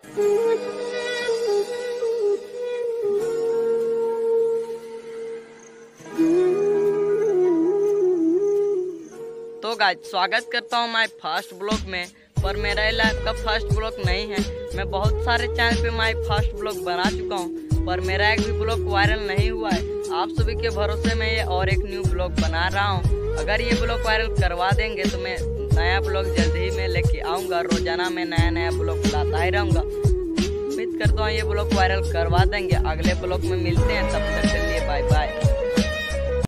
तो गाइस स्वागत करता हूँ माय फर्स्ट ब्लॉग में। पर मेरा ये लाइफ का फर्स्ट ब्लॉग नहीं है। मैं बहुत सारे चैनल पे माय फर्स्ट ब्लॉग बना चुका हूँ, पर मेरा एक भी ब्लॉग वायरल नहीं हुआ है। आप सभी के भरोसे में ये और एक न्यू ब्लॉग बना रहा हूँ। अगर ये ब्लॉग वायरल करवा देंगे तो मैं नया ब्लॉग जल्द ही में लेके आऊँगा। रोजाना मैं नया ब्लॉग लाता ही रहूँगा। उम्मीद करता हूँ ये ब्लॉग वायरल करवा देंगे। अगले ब्लॉग में मिलते हैं, तब तक के लिए बाय बाय।